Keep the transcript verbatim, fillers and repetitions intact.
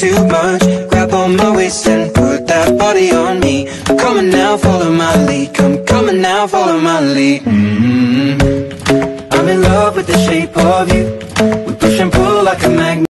too much. Grab on my waist and put that body on me. I'm coming now, follow my lead. Come coming now, follow my lead. Mm-hmm. I'm in love with the shape of you. We push and pull like a magnet.